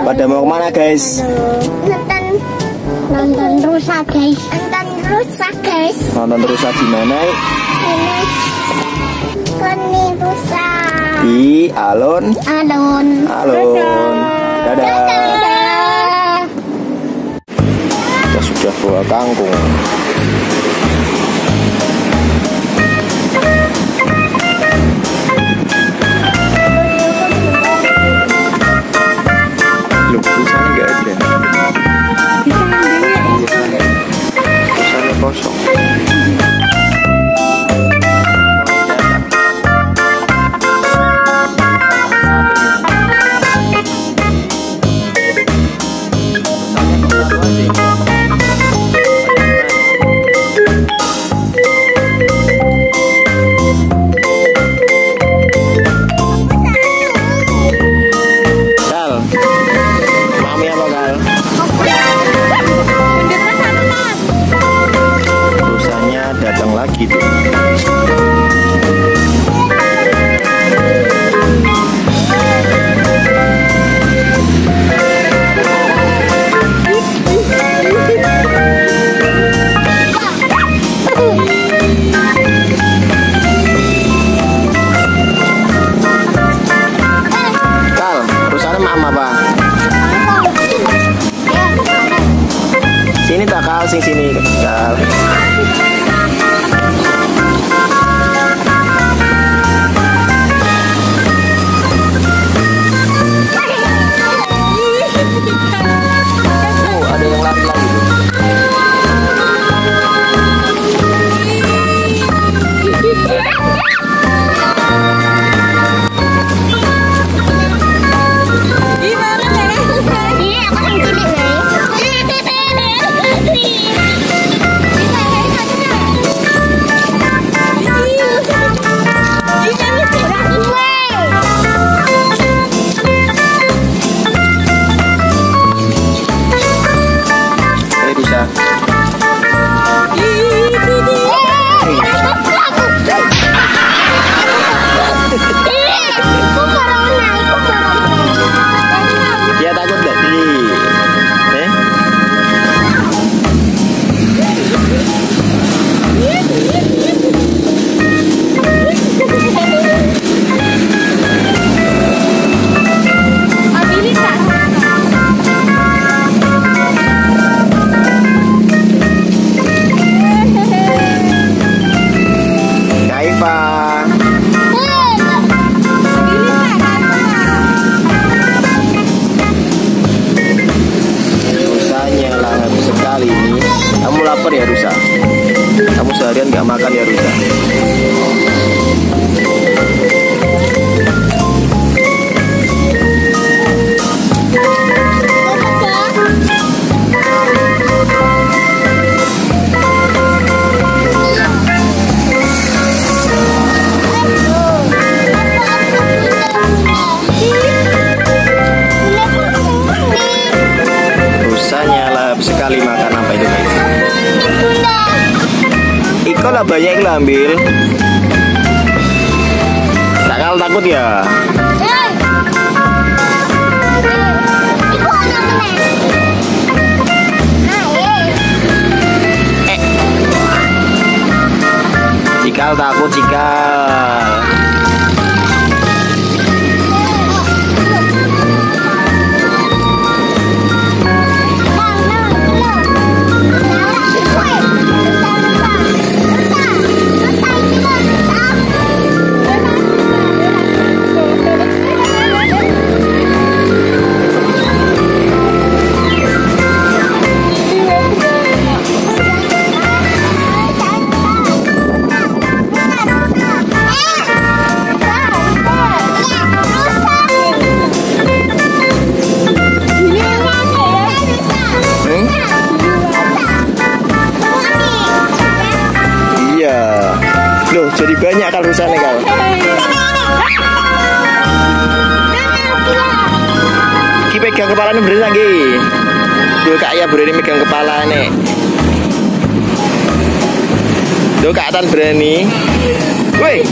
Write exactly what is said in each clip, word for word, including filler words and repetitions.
Pada mau kemana guys? Nonton nonton rusa guys. Nonton rusa guys. Nonton rusa di mana? Ini Koni rusa. Di alun. Alun. Alun. Dadah. Dadah. Kita sudah bawa kangkung. Loh, rusanya nggak ada. Rusanya kosong. Gitu. Kal, rusaknya mama apa? Sini tak Kal, sing sini Kal. Ya rusa, kamu seharian nggak makan ya rusa. Rusanya lahap sekali makan apa itu guys? Iko lah banyak yang ambil. Tak Kal takut ya? Eh. Cikal takut Cikal. Loh, jadi banyak Kal rusanya Kal. Ki pegang kepalanya bener lagi. Duh Kak ya berani megang kepala nih. Duh Kak Tan berani. Woi.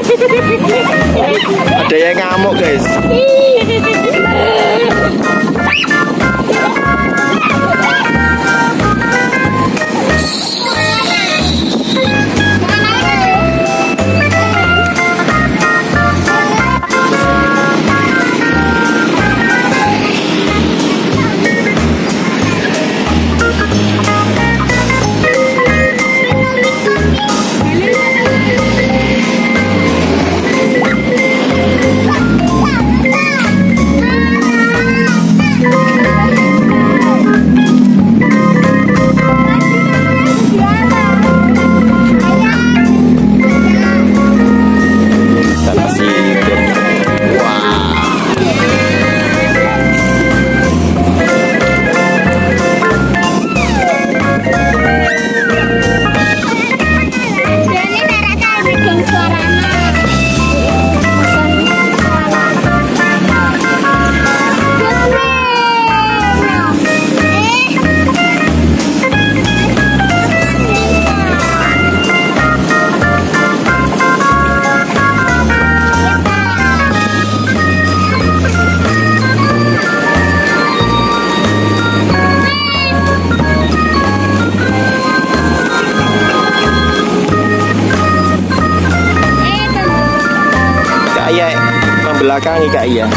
Ada yang ngamuk guys. membelakangi Kak Iya.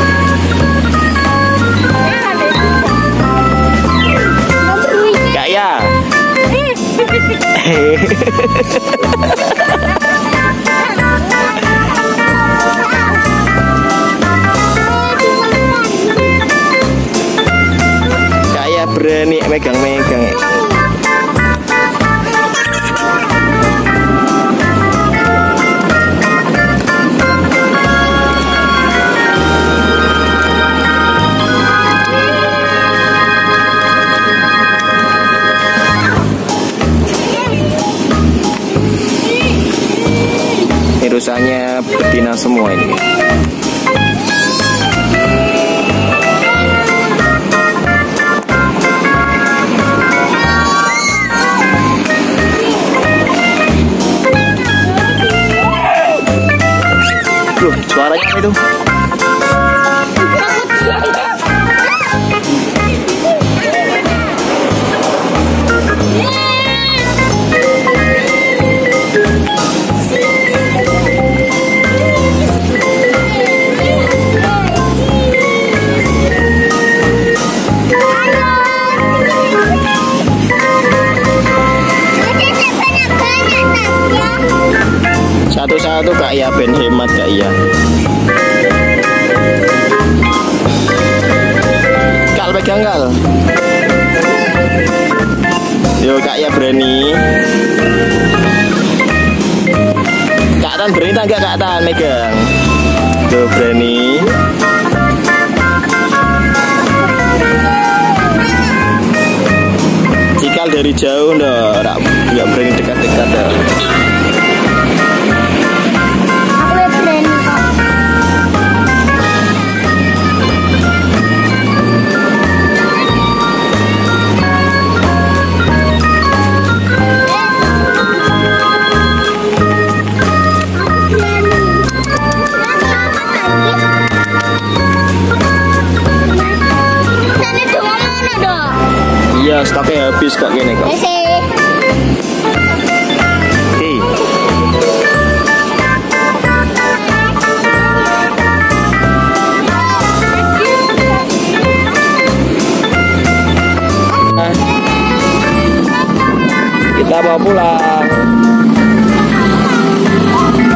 Kak Iya. Kak Iya berani megang-megang. Rusanya betina semua ini. Loh, suaranya apa itu? Satu-satu Kak Iya, ben hemat Kak Iya. Kal pegang Kal. Yo Kak Iya berani. Kak Tan berani tak Kak Tan megang. Tuh berani. Cikal dari jauh ndak, nggak berani dekat-dekat dah. Iya, stoknya habis kok gini kok. Oke. Kita mau pulang.